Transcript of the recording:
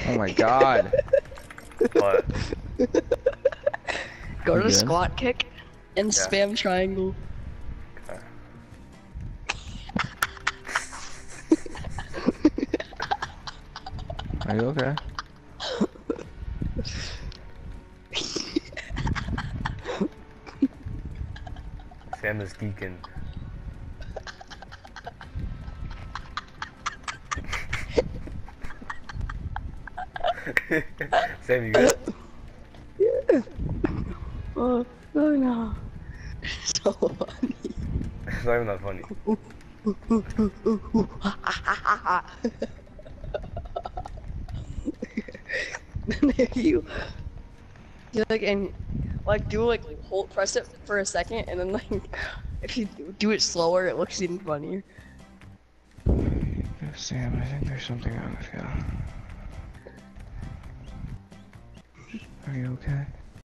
Oh my god. What? Go You to good? squat kick and Yeah. spam triangle. Okay. Are you okay? Sam is geeking. Sam, you good? Oh no. So funny. It's not even that funny. you like and like do like hold press it for a second and then like if you do it slower it looks even funnier. Sam, I think there's something wrong with you. Are you okay?